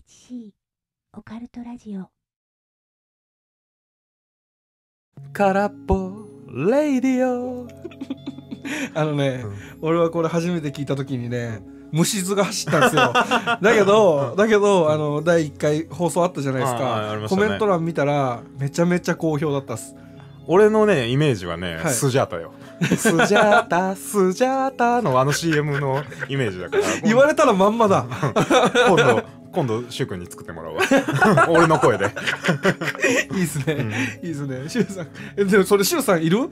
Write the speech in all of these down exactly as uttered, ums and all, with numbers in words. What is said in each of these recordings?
チシー オカルトラジオ。 空っぽレイディオあのね、 うん、 俺はこれ初めて聞いた時にね、虫図が走ったんですよだけどだけどあのだいいっかい放送あったじゃないですか、 ああありましたね。 コメント欄見たらめちゃめちゃ好評だったっす。 俺のねイメージはね、 はいスジャータよスジャータスジャータのあの シーエム のイメージだから言われたらまんまだ今度今度シュウ君に作ってもらうわ俺の声でいいっすね、 うんいいっすね。シュウさん、えでもそれシュウさんいる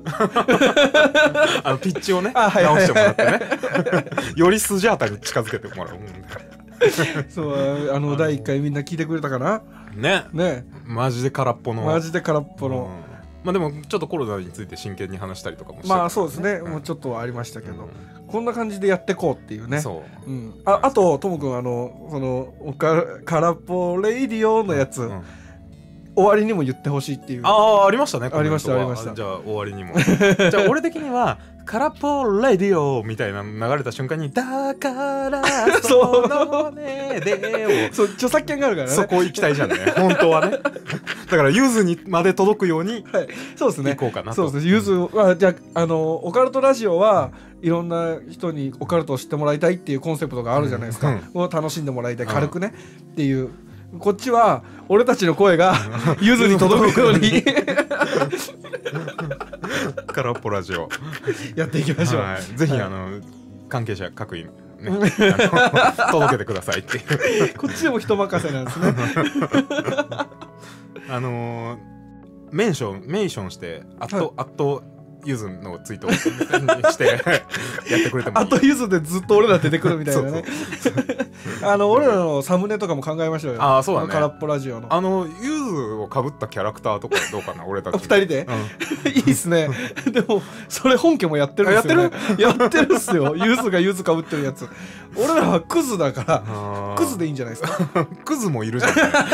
あのピッチをねあ、はい直はいしてもらってねよりスジャータに近づけてもらう、 そうあのだいいっかいみんな聞いてくれたかなねね。 マジで空っぽのマジで空っぽの、 うんまあでもちょっとコロナについて真剣に話したりとかもしてたまあそうですね、 んもうちょっとはありましたけど、 うんこんな感じでやってこうっていうね。 そう、 うん、あ, あとともくんあのそのおか空っぽレイディオのやつ、 うん終わりにも言ってほしいっていう。 ああありましたね。 ありましたコメントはありましたじゃあ終わりにもじゃあ俺的には空っぽレディオみたいなの流れた瞬間にだからそのねでをそう著作権があるからね。 そこ行きたいじゃんね本当はねだからゆずにまで届くようにはい、そうですね。 行こうかなと。 そうですね。ゆずはじゃああのオカルトラジオはいろんな人にオカルトを知ってもらいたいっていうコンセプトがあるじゃないですか。 うんを楽しんでもらいたい、軽くねっていう。こっちは俺たちの声がゆずに届くように空っぽラジオやっていきましょう。 はい、ぜひ、 はいあの関係者各位ねあの届けてくださいっていうこっちでも人任せなんですね。 あのー、メンションメンションしてアット、 はいアットゆずのツイートをしてやってくれてもいい。 あとゆずでずっと俺ら出てくるみたいなね。あの俺らのサムネとかも考えましょうよ。 ああそうだね。 空っぽラジオの。 あのゆずをかぶったキャラクターとかどうかな俺たち。 二人で、 うん、 いいっすね。でもそれ本家もやってるんですよ、ね。やってる。やってるっすよ。ゆずがゆずかぶってるやつ。俺らはクズだからクズでいいんじゃないですか。 クズもいるじゃん。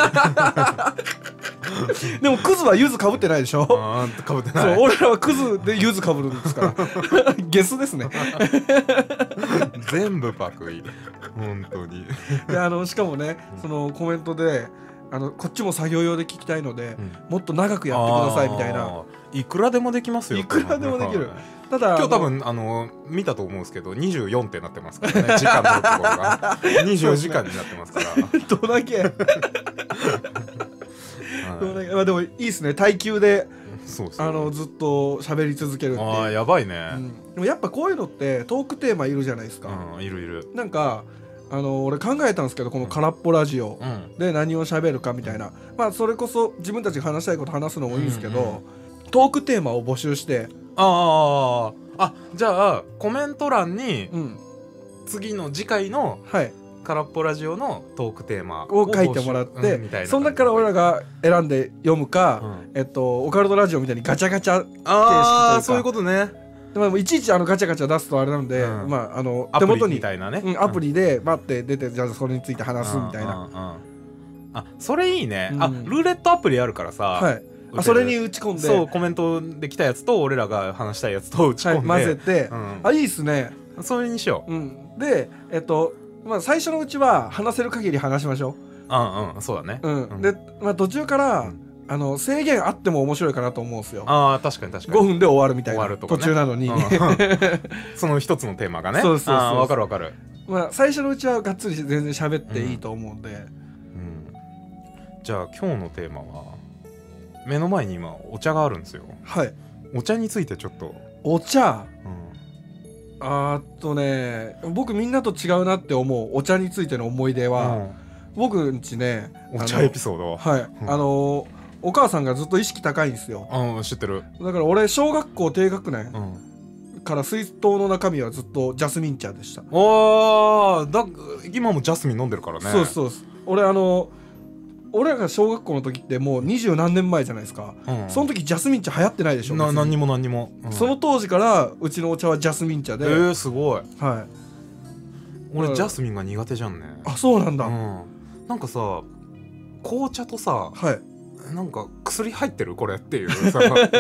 でもクズはゆずかぶってないでしょ。 あかぶってない。 そう俺らはクズでゆずかぶるんですからゲスですね。 全部パクリ本当に。 であのしかもねそのコメントであのこっちも作業用で聞きたいので、うん、もっと長くやってくださいみたいな。 いくらでもできますよ。 いくらでもできる。ただ今日多分あの見たと思うんですけどにじゅうよんってなってますからね時間のところがにじゅうよじかんになってますからどんだけどんだけ、まあ、でもいいですね耐久でそうそうあのずっと喋り続けるっていう。 あやばいね、 うん、でもやっぱこういうのってトークテーマいるじゃないですか、 うん、いるいる。 なんかあの俺考えたんですけどこの空っぽラジオで何を喋るかみたいな、うん、まあそれこそ自分たちが話したいこと話すのもいいんですけど、うんうん、トークテーマを募集してあああじゃあコメント欄に、うん、次の次回の空っぽラジオのトークテーマを書いてもらって、うん、その中から俺らが選んで読むか、うん、えっとオカルトラジオみたいにガチャガチャ形式というか。 ああそういうことね。 でもいちいちあのガチャガチャ出すとあれなんで、うん、まああの手元にみたいなね、 うん、アプリで待って出てじゃあそれについて話すみたいな。 うんうんうん、あそれいいね、うん、あルーレットアプリあるからさ、 はい、あそれに打ち込んでそうコメントできたやつと俺らが話したいやつと打ち込んで、 はい、混ぜて、うん、あいいっすね。 それにしよう、 うん、でえっとまあ最初のうちは話せる限り話しましょう。うんうんそうだね、 うんうん、で、まあ、途中から、うんあの制限あっても面白いかなと思うんですよ。 ああ確かに確かにごふんで終わるみたいな、 とか、ね、 途中なのに、うん、 その一つのテーマがね。 そうそうそうそう。 あ分かる分かる。 まあ最初のうちはがっつり全然喋っていいと思うんで、うんうん、 じゃあ今日のテーマは目の前に今お茶があるんですよ。 はい。 お茶についてちょっと。 お茶、うん、あーっとね僕みんなと違うなって思うお茶についての思い出は、うん、僕んちねお茶エピソードはい、うん、あのお母さんがずっと意識高いんですよ。 うん知ってる。 だから俺小学校低学年、うん、から水筒の中身はずっとジャスミン茶でした。 ああだ今もジャスミン飲んでるからね。 そうそうそう。俺あの俺らが小学校の時ってもう二十何年前じゃないですか、うん、その時ジャスミン茶流行ってないでしょ。 な何にも何にも、 うん、その当時からうちのお茶はジャスミン茶で。 えー、すごい。 はい俺ジャスミンが苦手じゃんね。 あそうなんだ、 うん、なんかさ紅茶とさ、 はい、 なんか薬入ってるこれっていうさ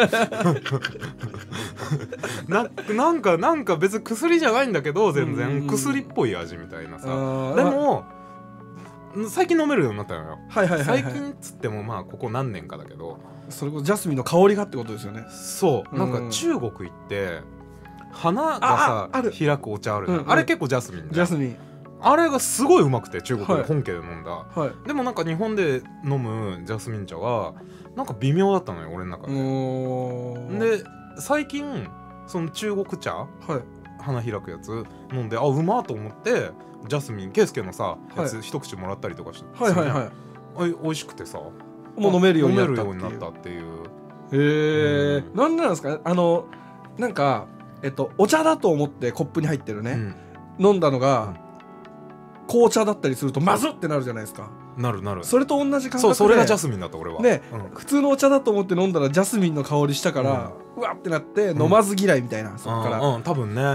な, なんかなんか別に薬じゃないんだけど全然、うん、薬っぽい味みたいなさ。でも最近飲めるようになったのよ。 はいはいはい、はい、 最近っつってもまあここ何年かだけど、 それこそジャスミンの香りがってことですよね。 そうなんか中国行って花がさ開くお茶あるじゃん、うんうん、あれ結構ジャスミンジャスミンあれがすごいうまくて中国で本家で飲んだ、 はい、 でもなんか日本で飲むジャスミン茶はなんか微妙だったのよ俺の中で。で最近その中国茶、はい、花開くやつ飲んであうまーと思ってジャスミンケイスケのさやつ、はい、一口もらったりとかして、 はいはいはい、 あ美味しくてさもう飲めるようになったっていう。 へえ、うん、なんなんですかあのなんかえっとお茶だと思ってコップに入ってるね、うん、飲んだのが、うん紅茶だったりするとまずってなるじゃないですか。 なるなる。 それと同じ感覚で、 そうそれがジャスミンだった俺はね、うん、普通のお茶だと思って飲んだらジャスミンの香りしたから、うん、うわってなって飲まず嫌いみたいな、うん、そっから、 うんうん、多分ね、うん、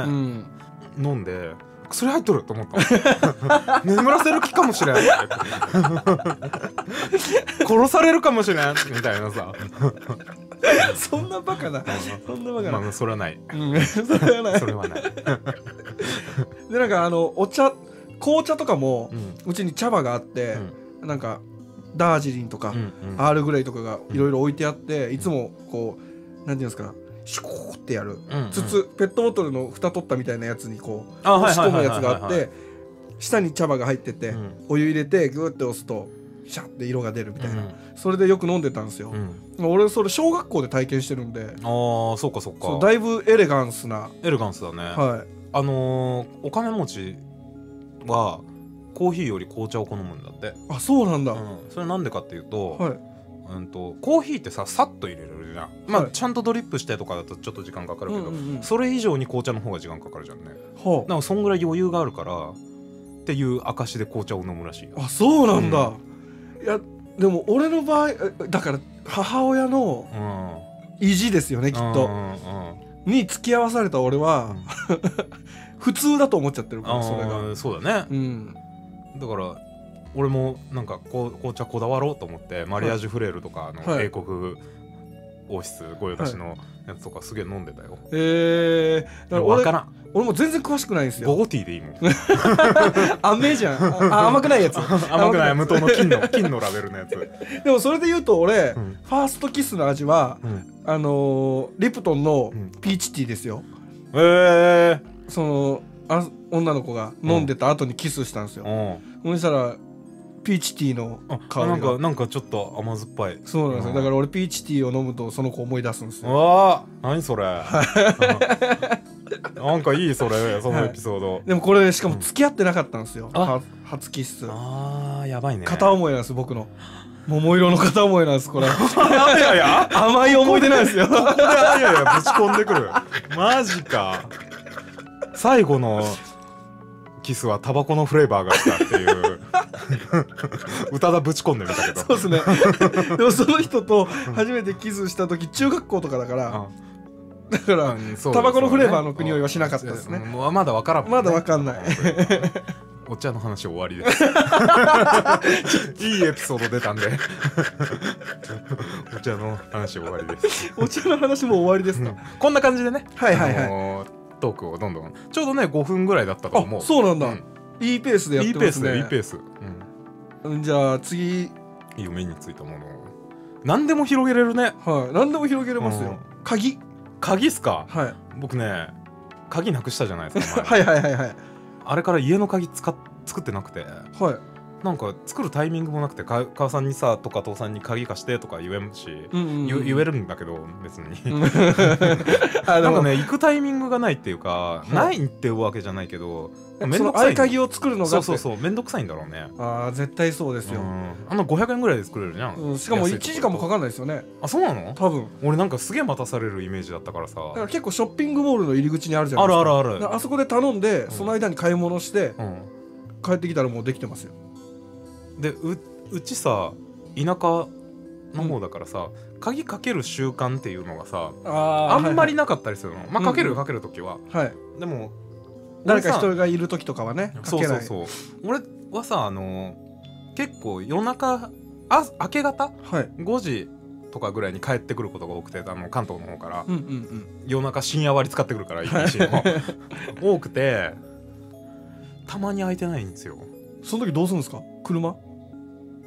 飲んで薬入っとると思った眠らせる気かもしれん殺されるかもしれんみたいなさそんなバカなそんなバカな、 まあ、それはない、 うん、それはないそれはないでなんかあのお茶紅茶とかも、うん、うちに茶葉があって、うん、なんかダージリンとか、うんうん、アールグレイとかがいろいろ置いてあって、うん、いつもこうなんていうんですかシュコーってやる、うんうん、筒ペットボトルの蓋取ったみたいなやつにこう押し込むやつがあって下に茶葉が入ってて、うん、お湯入れてグーって押すとシャッて色が出るみたいな、うん、それでよく飲んでたんですよ、うん、俺それ小学校で体験してるんで。 ああそうかそうか。 そうだいぶエレガンスなエレガンスだね。 はい、 あのー、お金持ちはコーヒーより紅茶を好むんだって。 あそうなんだ、 うん、それなんでかっていうと、 はいうん、とコーヒーってささっと入れるじゃん、まあはい、ちゃんとドリップしてとかだとちょっと時間かかるけど、うんうんうん、それ以上に紅茶の方が時間かかるじゃんね、はあ、だからそんぐらい余裕があるからっていう証で紅茶を飲むらしいよ。 あそうなんだ、うん、いやでも俺の場合だから母親の意地ですよね、うん、きっと、うんうんうん、に付き合わされた俺は、うん、普通だと思っちゃってるからそれが。 そうだね、うん、だから俺もなんかこう紅茶こだわろうと思ってマリアージュフレールとかの英国王室御用達のやつとかすげえ飲んでたよ。 へえー、 分からん俺も全然詳しくないんですよ。 ゴゴティーでいいもん甘いじゃんあ甘くないやつ甘くない無糖の金の金のラベルのやつでもそれで言うと俺、うん、ファーストキスの味は、うん、あのー、リプトンのピーチティーですよ。 へ、うん、えー、 そのあ女の子が飲んでた後にキスしたんですよ、うん、そしたらピーチティーの香りがなんかなんかちょっと甘酸っぱい。 そうなんですよ、だから俺ピーチティーを飲むとその子思い出すんですよ。 わあ何それなんかいいそれそのエピソード、はい、 でもこれしかも付き合ってなかったんですよ、うん、初キス。 あーやばいね。 片思いなんです僕の桃色の片思いなんですこれいやいや甘い思い出なんですよここでいやいやぶち込んでくるマジか。最後のキスはタバコのフレーバーがしたっていう宇多田ぶち込んでみたけど。 そうですねでもその人と初めてキスした時中学校とかだから、うん、だから、うん、タバコのフレーバーの国酔いはしなかったですね。 もうまだ分からんもんね。まだ分かんないお茶の話終わりですいいエピソード出たんでお茶の話終わりです。 お茶の話も終わりですか、うん、 こんな感じでね、 はいはいはい、あのー、トークをどんどんちょうどねごふんぐらいだったと思う。 あそうなんだ、うん、いいペースでやってますね。 いいペースでいいペース、うん、じゃあ次いいよ目についたものを何でも広げれるね。 はい何でも広げれますよ、うん、鍵鍵っすか。 はい僕ね鍵なくしたじゃないですかはいはいはいはい。 あれから家の鍵使っ作ってなくて、 はいなんか作るタイミングもなくてか母さんにさとか父さんに鍵貸してとか言えんし、うんうんうん、言, 言えるんだけど別になんかね行くタイミングがないっていうか、はい、ないっていうわけじゃないけどめんどくさい。合鍵を作るのがそうそうそうめんどくさいんだろうね。 ああ絶対そうですよ、うん、 あのごひゃくえんぐらいで作れるじゃん、 うん、しかもいちじかんもかかんないですよね。 あそうなの。 多分俺なんかすげえ待たされるイメージだったからさ。だから結構ショッピングモールの入り口にあるじゃないですか。 あるあるある。 あそこで頼んで、うん、その間に買い物して、うん、帰ってきたらもうできてますよ。 で う, うちさ田舎の方だからさ、うん、鍵かける習慣っていうのがさ あ, あんまりなかったりするの、はいはい、まあかけるかけるときは、うんうん、はい、でも誰か人がいるときとかはねかけない。 そうそうそう俺はさあの結構夜中あ明け方、はい、ごじとかぐらいに帰ってくることが多くてあの関東の方から、うんうんうん、夜中深夜割使ってくるからいいし多くてたまに空いてないんですよ。 その時どうするんですか。車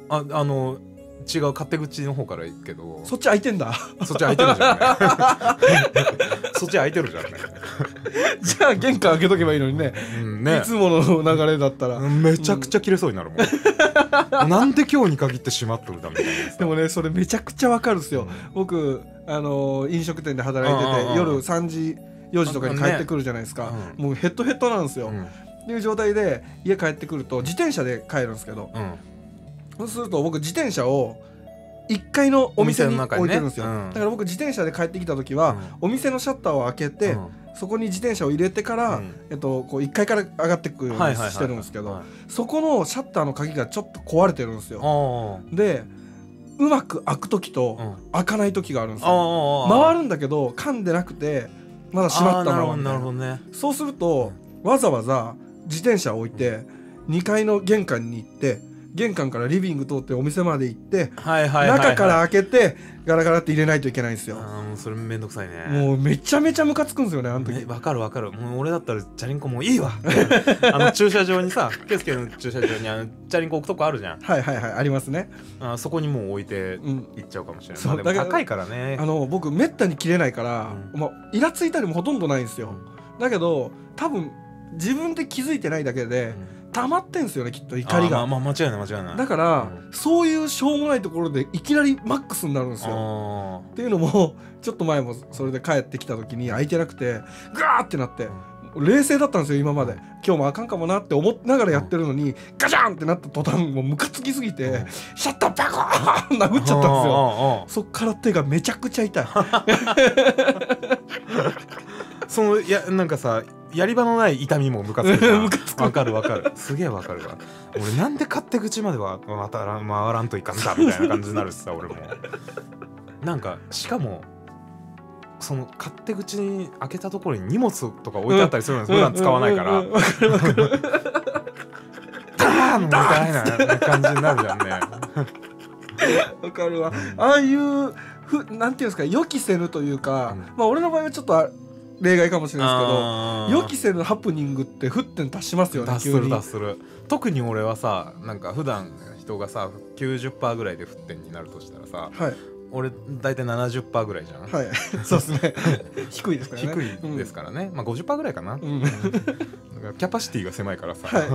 ああの違う勝手口の方から行くけど、 そっち開いてんだ。 そっち開いてるじゃんねそっち開いてるじゃんねじゃあ玄関開けとけばいいのにね、うんね、いつもの流れだったらめちゃくちゃ切れそうになるもん、うん、なんで今日に限って閉まっとるだみたいな。 でもねそれめちゃくちゃわかるんですよ、うん、僕あの飲食店で働いてて夜さんじよじとかに帰ってくるじゃないですか、ね、もうヘッドヘッドなんですよ、うん、っていう状態で家帰ってくると自転車で帰るんですけど、うん、そうすると僕自転車をいっかいのお店に置いてるんですよ、ねうん、だから僕自転車で帰ってきた時は、うん、お店のシャッターを開けて、うん、そこに自転車を入れてから、うんえっと、こういっかいから上がってくるようにしてるんですけど、そこのシャッターの鍵がちょっと壊れてるんですよ。でうまく開く時と開かない時があるんですよ。回るんだけど噛んでなくてまだ閉まったままみたいな、ね、そうするとわざわざ自転車を置いてにかいの玄関に行って玄関からリビング通ってお店まで行って、はいはいはいはい、中から開けてガラガラって入れないといけないんですよ。 あもうそれめんどくさいね。 もうめちゃめちゃムカつくんですよねあの時。 わかるわかる。もう俺だったらチャリンコもういいわあの駐車場にさケイスケの駐車場にあのチャリンコ置くとこあるじゃん。 はいはいはいありますね。 あそこにもう置いて行っちゃうかもしれない、うんまあ、でも高いからね。 あの僕めったに切れないから、うんまあ、イラついたりもほとんどないんですよ、うん、だけど多分自分で気づいてないだけで、うん溜まってんすよねきっと怒りが。 あ、まあ、間違いない間違いない。 だから、うん、そういうしょうもないところでいきなりマックスになるんですよ。っていうのもちょっと前もそれで帰ってきた時に開いてなくてガーってなって、うん、冷静だったんですよ今まで。今日もあかんかもなって思いながらやってるのに、うん、ガチャンってなった途端もうムカつきすぎて、うん、シャッターバコーン殴っちゃったんですよ。そっから手がめちゃくちゃ痛いそのいやなんかさやり場のない痛みもムカつくわかるわかるすげえわかるわ。俺なんで勝手口まではまた回らんといかんだみたいな感じになるしさ俺もなんかしかもその勝手口に開けたところに荷物とか置いてあったりするのに普段使わないからダーンみたいな感じになるじゃんねわかるわ。ああいうふなんていうんですか予期せぬというか、うん、まあ俺の場合はちょっと例外かもしれないですけど予期せぬハプニングって沸点達しますよね。 達する達する。特に俺はさなんか普段人がさ きゅうじゅっパーセント ぐらいで沸点になるとしたらさ、はい、俺大体 ななじゅっパーセント ぐらいじゃん。 はいそうですね低いですからね。 低いですからね、うん、まあ ごじゅっパーセント ぐらいかな、うん、だからキャパシティが狭いからさ、はい、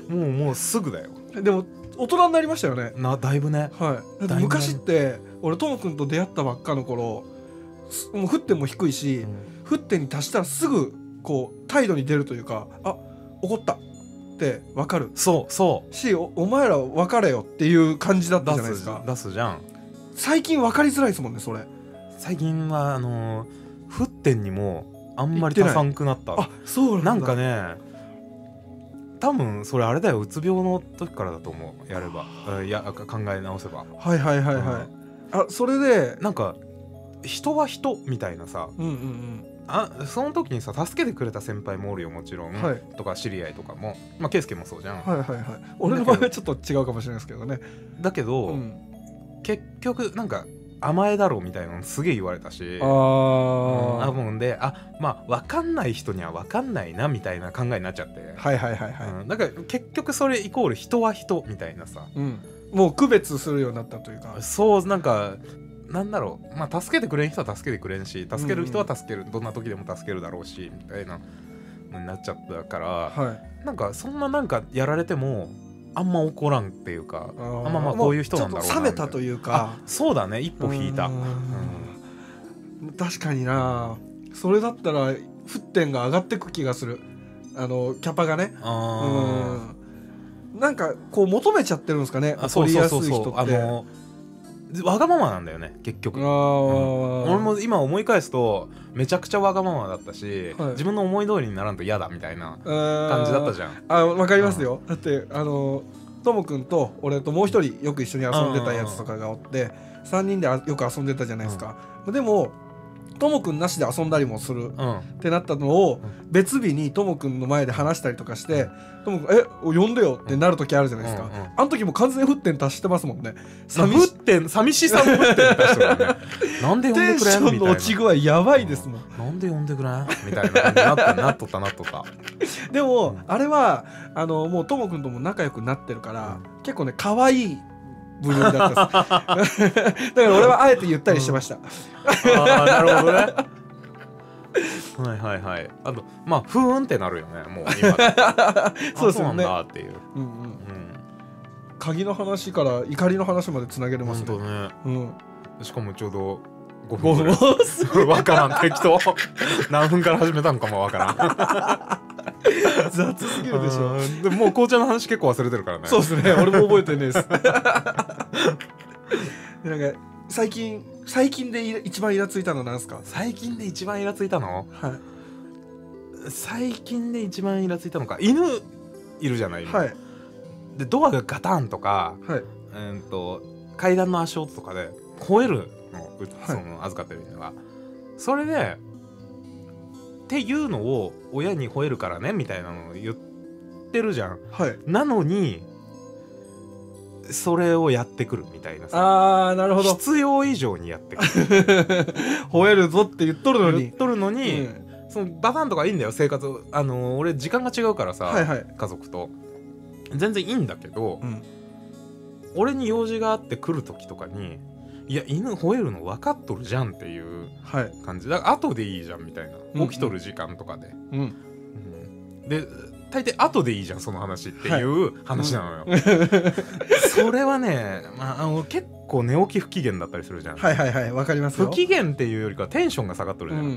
もうもうすぐだよ。でも大人になりましたよね。 なだいぶね、 はい、だって昔って俺ともくんと出会ったばっかの頃もう沸点も低いし、うん、沸点に達したらすぐこう態度に出るというかあ怒ったって分かる。 そうそうし お, お前ら分かれよっていう感じだったじゃないですか。 出すじゃん。 最近分かりづらいですもんねそれ。 最近はあのー、沸点にもあんまり足さんくなった。 あそうなんだ。 なんかね多分それあれだようつ病の時からだと思う。やればいや考え直せばはいはいはいはい、うん、あそれでなんか人は人みたいなさ、うんうんうん、あその時にさ助けてくれた先輩もおるよもちろん、はい、とか知り合いとかもまあ圭介もそうじゃん。 はいはいはい俺の場合はちょっと違うかもしれないですけどね。 だけど、うん、結局なんか甘えだろうみたいなのすげえ言われたしあ、うん、あもんであまあ分かんない人には分かんないなみたいな考えになっちゃってはいはいはいはい、 うん、だから結局それイコール人は人みたいなさ、 うん、もう区別するようになったというかそうなんかなんだろうまあ助けてくれん人は助けてくれんし助ける人は助ける、うんうん、どんな時でも助けるだろうしみたいなのになっちゃったから、はい、なんかそんななんかやられてもあんま怒らんっていうかあんままあこういう人なんだろうなちょっと冷めたというかそうだね一歩引いた、うんうん、確かになそれだったら沸点が上がってく気がするあのキャパがねあうんなんかこう求めちゃってるんですかね怒りやすい人って。あのわがままなんだよね結局。あ、うん、俺も今思い返すとめちゃくちゃわがままだったし、はい、自分の思い通りにならんと嫌だみたいな感じだったじゃん。 あわかりますよ、うん、だってあのともくんと俺ともう一人よく一緒に遊んでたやつとかがおってさんにんでよく遊んでたじゃないですか、うん、でもともくんなしで遊んだりもするってなったのを別日にともくんの前で話したりとかしてともくん「え呼んでよ」ってなる時あるじゃないですか。あの時も完全に沸点達してますもんね。 寂し点寂しさの沸点達してるね。なんで呼んでくれんみたいな。 テンションの落ち具合やばいですもん。 なんで呼んでくれんみたいな感じになったなっとったなっとった。 でもあれはあのもうともくんとも仲良くなってるから結構ね可愛い部分だったですだから俺はあえて言ったりしてました、うん、 ああなるほどねはいはいはい。あとまあふーんってなるよねもう今そうですよね。 そうなんだっていう、うんうんうん、 鍵の話から怒りの話までつなげれますね。 本当ね、 うん、 しかもちょうどごふんぐらい分からん適当何分から始めたのかも分からん雑すぎるでしょ。 でももう紅茶の話結構忘れてるからね。 そうですね俺も覚えてないですでなんか最近最近で一番イラついたのなんですか？ 最近で一番イラついたの、 はい、 最近で一番イラついたのか犬いるじゃない、 はい、 でドアがガタンとか、 はい、 うんと階段の足音とかで吠えるの、はい、その預かってる犬がそれでっていうのを親に吠えるからねみたいなのを言ってるじゃん、 はい、 なのにそれをやってくるみたいなさ。 あーなるほど。 必要以上にやってくる吠えるぞって言っとるのに言っとるのに、うん、そのバタンとかいいんだよ生活。あのー、俺時間が違うからさ、 はいはい、 家族と全然いいんだけど、うん、俺に用事があって来る時とかにいや犬吠えるの分かっとるじゃんっていう感じ、はい、だから後でいいじゃんみたいな、起きとる時間とかで、うんうん、で大抵後でいいじゃんその話っていう話なのよ、はい、それはね、まあ、あの結構寝起き不機嫌だったりするじゃん。 はいはいはいわかりますよ。 不機嫌っていうよりかテンションが下がっとるじゃん、うんうん、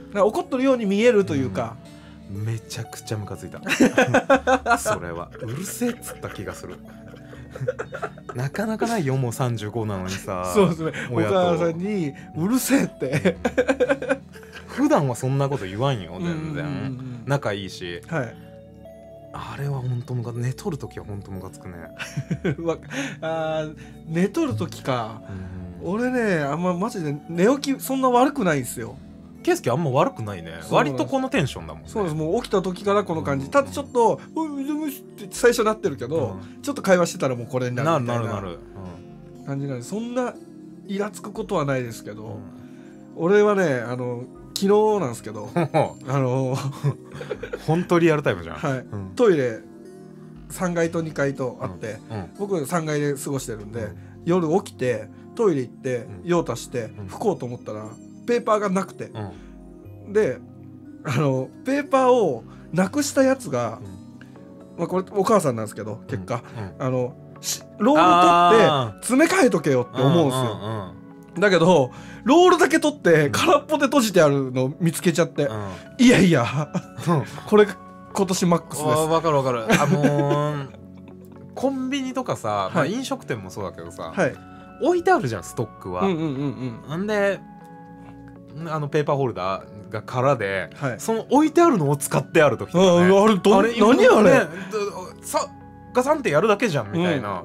だから怒っとるように見えるというか、 うん、めちゃくちゃムカついたそれはうるせえっつった気がするなかなかないよもうさんじゅうごなのにさ。 そうですねお母さんにうるせえって普段はそんなこと言わんよ全然仲いいし、はい、あれは本当ムカつく。寝とるときは本当ムカつくねあ寝とるときか、うん、俺ねあんまマジで寝起きそんな悪くないんですよ。 ケイスケあんま悪くないね。割とこのテンションだもんね。 そうですもう起きた時からこの感じ、うん、ただちょっと「ううむし」って最初なってるけど、うん、ちょっと会話してたらもうこれになるみたいななるなるなる、うん、感じなんでそんなイラつくことはないですけど、うん、俺はねあの昨日なんですけどあの本当リアルタイムじゃん、 はい、うん、トイレさんがいとにかいとあって、うんうん、僕さんがいで過ごしてるんで、うん、夜起きてトイレ行って用足して拭こうと思ったらペーパーがなくて、うん、であのペーパーをなくしたやつが、うんまあ、これお母さんなんですけど結果、うんうん、あのロール取って詰め替えとけよって思うんですよ、うんうんうん、だけどロールだけ取って空っぽで閉じてあるのを見つけちゃって、うん、いやいやこれ今年マックスです。 わかるわかるあのー、コンビニとかさ、はいまあ、飲食店もそうだけどさ、はい、置いてあるじゃんストックは、うんうんうんうん、んであのペーパーホルダーが空で、はい、その置いてあるのを使ってある時とかね、 ああれどあれ何あれ、ね、 さガサンってやるだけじゃんみたいな、うん、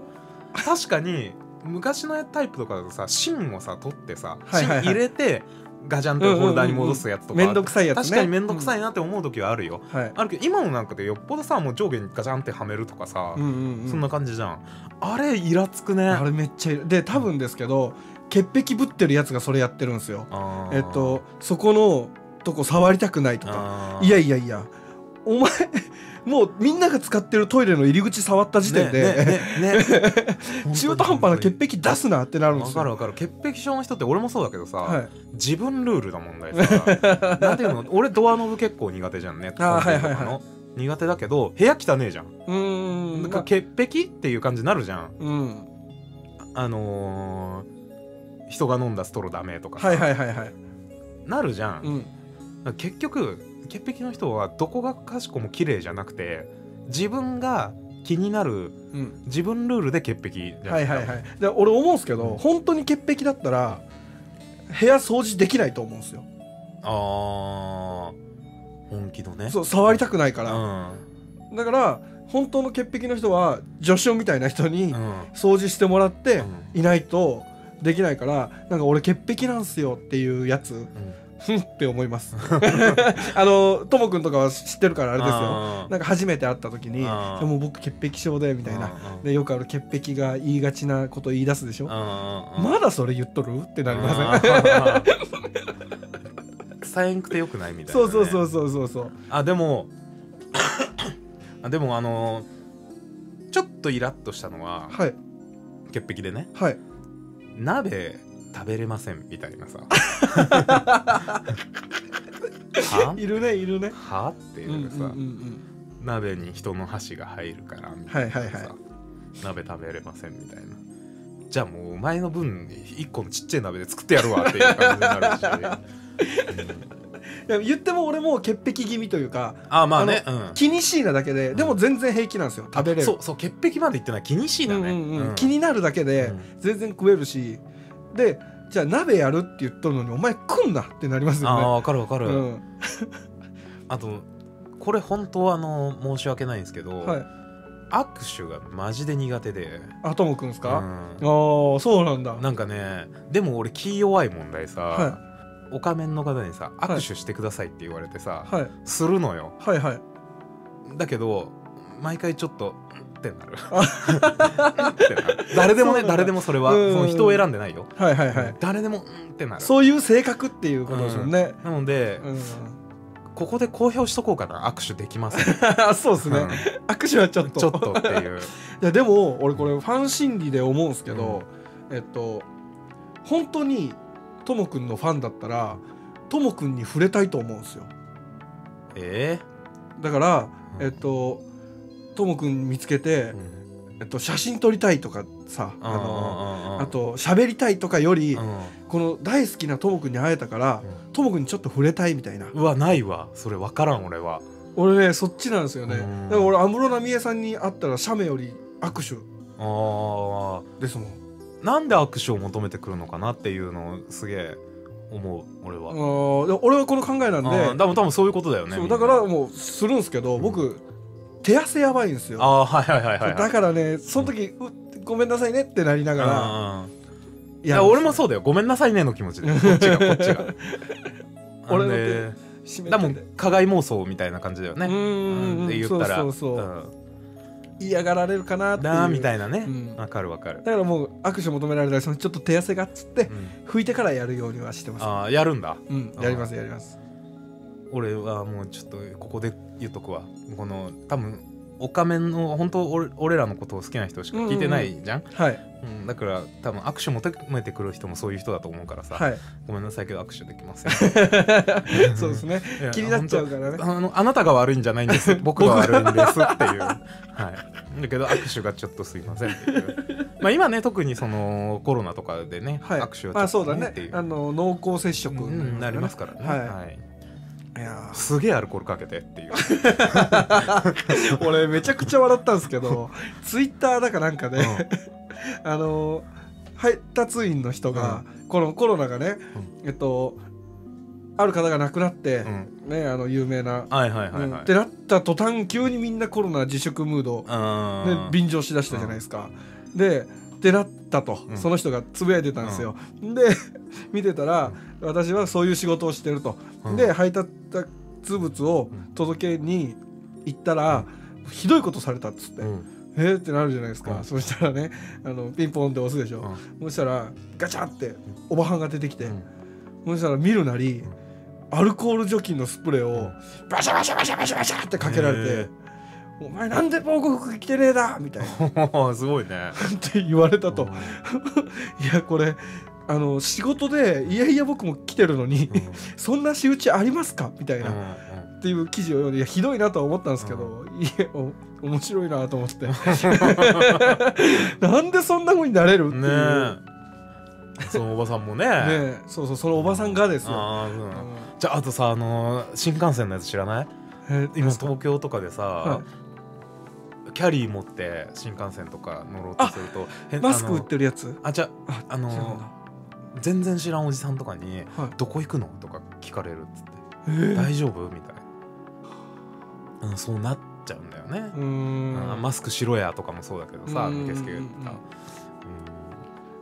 確かに昔のタイプとかだとさ芯をさ取ってさ、はいはいはい、芯入れてガジャンとホルダーに戻すやつとか、うんうんうん、 めんどくさいやつね。 確かにめんどくさいなって思う時はあるよ、うんはい、あるけど今のなんかでよっぽどさもう上下にガジャンってはめるとかさ、うんうんうん、そんな感じじゃん。あれイラつくね。 あれめっちゃイラで多分ですけど潔癖ぶってるやつがそれやってるんですよ。えっとそこのとこ触りたくないとか、いやいやいやお前もうみんなが使ってるトイレの入り口触った時点で、ねねねね、中途半端な潔癖出すなってなるんですよ。 わかるわかる。潔癖症の人って俺もそうだけどさ、はい、自分ルールだもんねさなんていうの俺ドアノブ結構苦手じゃんね。あ、はいはいはい、苦手だけど部屋汚ねえじゃん。うーんだから潔癖っていう感じになるじゃん、うん、あのー、人が飲んだストローダメとかさ、はいはいはいはい、なるじゃん、うん、結局潔癖の人はどこがかしこも綺麗じゃなくて自分が気になる、うん、自分ルールで潔癖じゃないですか。はいはいはい。 で俺思うんですけど、うん、本当に潔癖だったら部屋掃除できないと思うんですよ。 あー本気のね。 そう触りたくないから、うん、だから本当の潔癖の人は助手みたいな人に掃除してもらっていないとできないから、なんか俺潔癖なんすよっていうやつ、うん、 ふんって思いますあのともくんとかは知ってるからあれですよ。なんか初めて会った時にもう僕潔癖症でみたいなでよくある潔癖が言いがちなこと言い出すでしょ。まだそれ言っとるってなりません伝えんくてよくないみたいな、ね、 そうそうそうそうそうそう。 あでもあでもあのちょっとイラッとしたのは、 はい、 潔癖でね、 はい、 鍋食べれませんみたいなさはいるねいるねはっていうさ、うんうんうんうん、鍋に人の箸が入るからみたいなさ、はいはいはい、鍋食べれませんみたいな。じゃあもうお前の分一個のちっちゃい鍋で作ってやるわっていう感じになるし、 うん、言っても俺も潔癖気味というか、 あまあね、 あうん、気にしいなだけで、うん、でも全然平気なんですよ、食べれる。 そうそう、潔癖まで言ってない、気にしいだね、 うんうんうんうん、気になるだけで全然食えるし、でじゃあ鍋やるって言っとるのにお前食んなってなりますよね。 あ分かる分かる、うん、あとこれ本当はあの申し訳ないんですけど、はい、握手がマジで苦手で。 あともくんですか、うん、ああそうなんだ。 なんかね、でも俺気弱い問題さ、はい、お仮面の方にさ握手してくださいって言われてさ、はい、するのよ。はいはい。だけど毎回ちょっとってなるってなる。誰でもね、誰でもそれはその人を選んでないよ。はいはいはい。誰でもうんってなる。 そういう性格っていうことですよね。 うん、なので、うん、ここで公表しとこうかな、握手できませんそうですね、うん、握手はちょっとちょっとっていういやでも俺これファン心理で思うんですけど、うん、えっと本当にともくんのファンだったらともくんに触れたいと思うんですよ。えー、だから、うん、えっとともくん見つけて、うんえっと、写真撮りたいとかさ、あのあと喋りたいとかより、うん、この大好きなともくんに会えたからともくんにちょっと触れたいみたいな。 うわないわそれ分からん俺は。 俺ねそっちなんですよね。だから俺安室奈美恵さんに会ったら写メより握手あですもん。 なんで握手を求めてくるのかなっていうのをすげえ思う俺は。 あ俺はこの考えなんで多分多分そういうことだよね。 そうだからもうするんですけど、うん、僕手汗やばいんですよ。 あはいはいはいはい、 だからねその時、うん、ごめんなさいねってなりながら、 いや俺もそうだよ、ごめんなさいねの気持ちでこっちがこっちが俺の手締めてだもん加害妄想みたいな感じだよね。うんうんって言ったらそうそうそう、うん、 嫌がられるかなっていうなみたいなね。わ、うん、かるわかる。 だからもう握手求められたらそのちょっと手汗がっつって、うん、拭いてからやるようにはしてます。 あやるんだ。 うんやりますやります。 俺はもうちょっとここで言っとくわ。この多分お仮面の本当 俺, 俺らのことを好きな人しか聞いてないじゃん、うんうんはいうん、だから多分握手求めてくる人もそういう人だと思うからさ、はい、ごめんなさいけど握手できませんそうですね気になっちゃうからね。 あのあなたが悪いんじゃないんです僕が悪いんですっていう、はい、だけど握手がちょっとすいませんっていうまあ今ね特にそのコロナとかでね、はい、握手はちょっとねっていう、 まあ、そうだねあの濃厚接触に、 うん、なりますからね、はいはいいやすげえアルコールかけてっていう俺めちゃくちゃ笑ったんですけどツイッターだかなんかで、うん、あの配達員の人が、うん、このコロナがね、うん、えっとある方が亡くなって、うん、ねあの有名な、はいはいはいはいうん、ってなった途端急にみんなコロナ自粛ムード、ね、便乗しだしたじゃないですか、うん、でってなったと、うん、その人がつぶやいてたんですよ、うん、で見てたら、うん、私はそういう仕事をしてると、うん、で配達物を届けに行ったら、うん、ひどいことされたっつって、うん、えーってなるじゃないですか、うん、そしたらねあのピンポンって押すでしょ、うん、そしたらガチャっておばはんが出てきて、うん、そしたら見るなり、うん、アルコール除菌のスプレーをバシャバシャバシャバシャバシャってかけられて、お前なんで防護服着てねえだみたいなすごいねって言われたといやこれあの仕事でいやいや僕も来てるのに、うん、そんな仕打ちありますかみたいな、うんうん、っていう記事を読んでいやひどいなとは思ったんですけど、うん、いやお面白いなと思ってなんでそんな風になれるっていう、ね、 そのおばさんもねねそうそうそのおばさんがですよ、 あ、うんうん、じゃああとさあの新幹線のやつ知らない？今東京とかでさ、はい、キャリー持って新幹線とか乗ろうとするとマスク売ってるやつあじゃああの全然知らんおじさんとかに、はい、どこ行くのとか聞かれるっつって、えー、大丈夫みたいな、うん、そうなっちゃうんだよね。うーん、マスクしろやとかもそうだけどさ受付が、うん、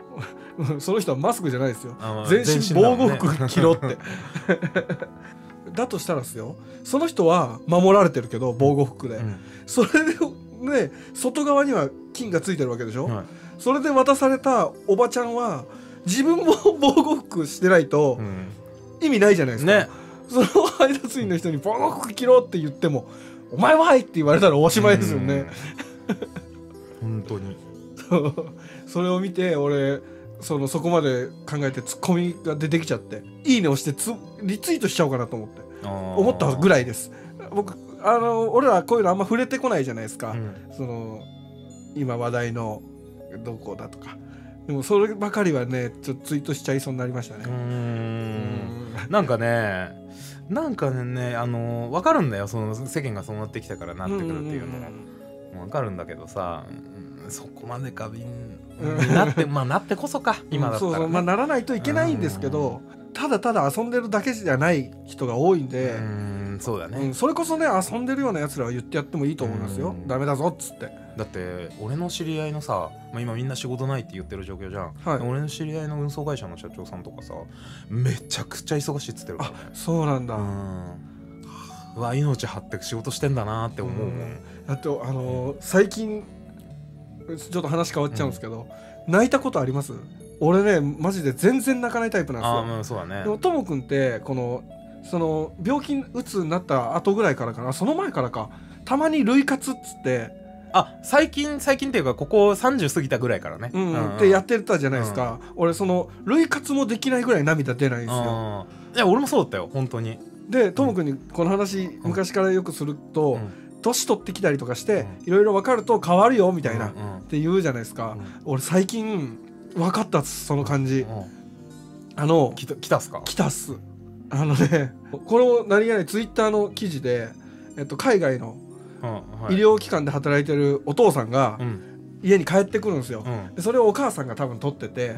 その人はマスクじゃないですよ、 あ全身防護服全身着ろってだとしたらですよ、その人は守られてるけど防護服で、 うんそれでね外側には金がついてるわけでしょ、 はいそれで渡されたおばちゃんは自分も防護服してないとうん意味ないじゃないですか、 ね、 その配達員の人に防護服着ろって言ってもお前はいって言われたらおしまいですよね。 本当にそれを見て俺そのそこまで考えてツッコミが出てきちゃっていいねをしてつリツイートしちゃおうかなと思って思ったぐらいです。僕あの俺らこういうのあんま触れてこないじゃないですか、うん、その今話題のどこだとか。でもそればかりはねちょっとツイートしちゃいそうになりましたね。うーんなんかねなんかねあの分かるんだよ、その世間がそうなってきたからなってくるっていうのも分かるんだけどさ、そこまで過敏になってまあなってこそか今だったら、ね、 そうそう、まあ、ならないといけないんですけど、ただただ遊んでるだけじゃない人が多いんで、 うーんそうだね、 うん、それこそね遊んでるようなやつらは言ってやってもいいと思いますよ。ダメだぞっつって。 だって俺の知り合いのさ、まあ、今みんな仕事ないって言ってる状況じゃん、はい、俺の知り合いの運送会社の社長さんとかさめちゃくちゃ忙しいっつってるからね。 あ、そうなんだ。 うわ命張って仕事してんだなって思うもん。 あとあのー、最近ちょっと話変わっちゃうんですけど、うん、泣いたことあります？俺ねマジで全然泣かないタイプなんですよ。 あ、まあ、そうだね。 でもともくんってこのその病気うつになった後ぐらいからかな、その前からかたまに類活っつってあ最近最近っていうかここさんじゅう過ぎたぐらいからね、 うんうん、ってやってたじゃないですか、うん、俺その類活もできないぐらい涙出ないんですよ。 いや俺もそうだったよ本当に。 でともくんにこの話、うん、昔からよくすると、うん、年取ってきたりとかしていろいろ分かると変わるよみたいな、うんうん、って言うじゃないですか、うん、俺最近分かったっすその感じ、うん、あの来た、来たっすか？ 来たっす。あのねこの何気ないツイッターの記事で、えっと、海外の医療機関で働いてるお父さんが家に帰ってくるんですよ、うん、でそれをお母さんが多分撮ってて、うん、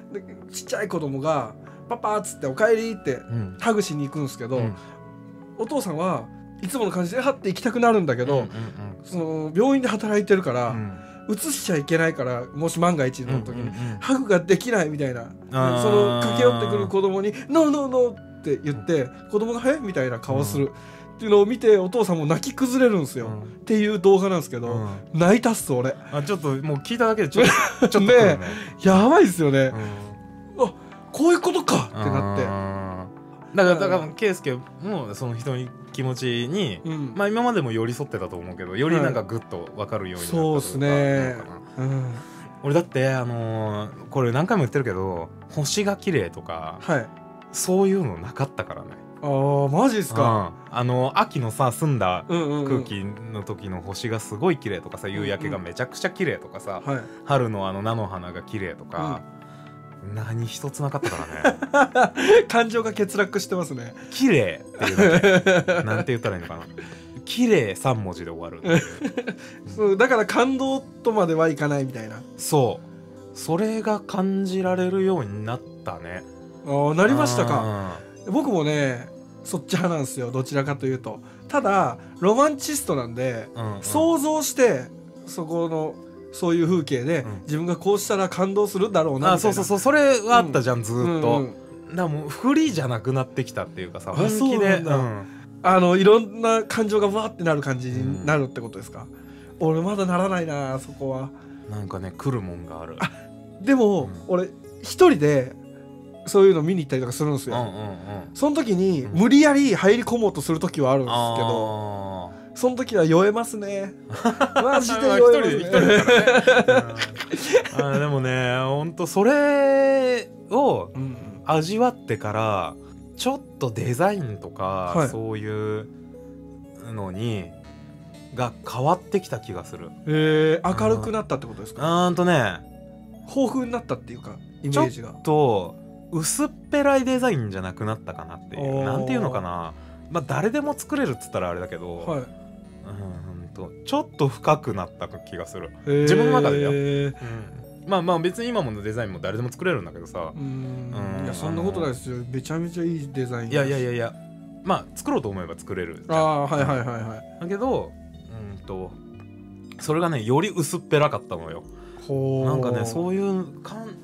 でちっちゃい子供がパパーっつっておかえりってハグしに行くんですけど、うん、お父さんはいつもの感じではって行きたくなるんだけど、うんうんうん、その病院で働いてるから、うん移しちゃいけないからもし万が一の時に、うんうんうん、ハグができないみたいな、その駆け寄ってくる子供にノーノーノーって言って子供がえみたいな顔する、うん、っていうのを見てお父さんも泣き崩れるんですよ、うん、っていう動画なんですけど、うん、泣いたっす俺。 あちょっともう聞いただけでちょっとちょっとねねやばいっすよね、うん、あこういうことかってなってだからだから圭佑もその人に気持ちに、うん、まあ今までも寄り添ってたと思うけどよりなんかグッと分かるようになったとか、 そうですね、 うん、俺だってあのー、これ何回も言ってるけど星が綺麗とか、はい、そういうのなかったからね。 あーマジですか、 うん、あの秋のさ澄んだ空気の時の星がすごい綺麗とかさ、うんうん、夕焼けがめちゃくちゃ綺麗とかさ、はい、春のあの菜の花が綺麗とか、うん、何一つなかったからね感情が欠落してますね。 綺麗っていうだけなんて言ったらいいのかな綺麗さん文字で終わるっていうそうだから感動とまではいかないみたいな。 そうそれが感じられるようになったね。 ああなりましたか。僕もねそっち派なんですよどちらかというと。ただロマンチストなんで、うんうん、想像してそこのそういう風景で、うん、自分がこうしたら感動するだろうなみたいな。あそうそうそうそれはあったじゃん、うん、ずーっと、うんうん、だからもうフリーじゃなくなってきたっていうかさ本気で、うん、 あのいろんな感情がわーってなる感じになるってことですか、うん、俺まだならないなそこは。 なんかね来るもんがある。 あでも、うん、俺一人でそういうの見に行ったりとかするんですよ、うんうんうん、その時に、うん、無理やり入り込もうとする時はあるんですけどその時は酔えますねマジで酔えますね一人で一人だからね、 うん、あでもねほんとそれを味わってからちょっとデザインとか、はい、そういうのにが変わってきた気がする。 えー、明るくなったってことですか。 うんとね豊富になったっていうかイメージがちょっと薄っぺらいデザインじゃなくなったかなっていうなんていうのかな、まあ誰でも作れるっつったらあれだけど、はい、うんとちょっと深くなった気がする、えー、自分の中でよ、うん、まあまあ別に今ものデザインも誰でも作れるんだけどさ、 うんうんいやそんなことないですよ。めちゃめちゃいいデザイン。 いやいやいやいやまあ作ろうと思えば作れる。 ああはいはいはいはい。 だけどうんとそれがねより薄っぺらかったのよ。ほなんかねそういうかん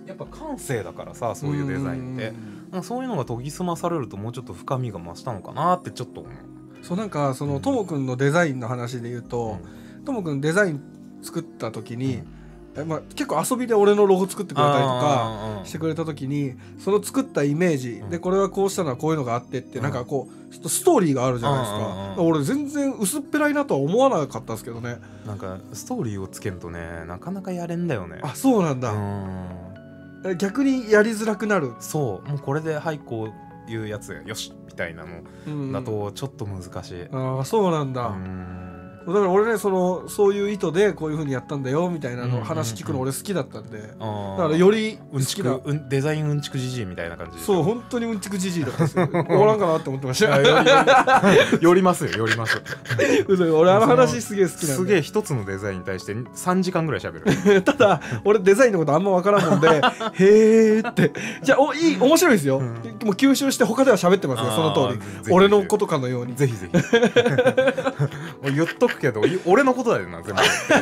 やっぱ感性だからさ、そういうデザインってなんかそういうのが研ぎ澄まされるともうちょっと深みが増したのかなってちょっと思う。 そうなんかそのともくんのデザインの話で言うと、ともくんデザイン作った時に、うん、まあ、結構遊びで俺のロゴ作ってくれたりとかしてくれた時に、その作ったイメージ、うん、でこれはこうしたのはこういうのがあってって、うん、なんかこうちょっとストーリーがあるじゃないですか。俺全然薄っぺらいなとは思わなかったですけどね。 なんかストーリーをつけるとね、なかなかやれんだよね。 あ、そうなんだ。うん、逆にやりづらくなる。 そう、もうこれではいこういうやつよしみたいなのだとちょっと難しい。 うん、ああ、そうなんだ。うん、だから俺ね、そのそういう意図でこういう風にやったんだよみたいなの話聞くの俺好きだったんで、だからより好きな、 うん、デザインうんちくじじいみたいな感じ。 そう、本当にうんちくじじいだったんですよ。終わらんかなって思ってました。 寄りますよ、寄ります。 俺あの話すげえ好きなんで。 すげえ一つのデザインに対してさんじかんぐらい喋る。 ただ俺デザインのことあんま分からんもんで、へーって、じゃあおいい、面白いですよ、うん、もう吸収して他では喋ってますよ、その通り。俺のことかのように。 ぜひぜひ。言っとくけど俺のことだよな全部。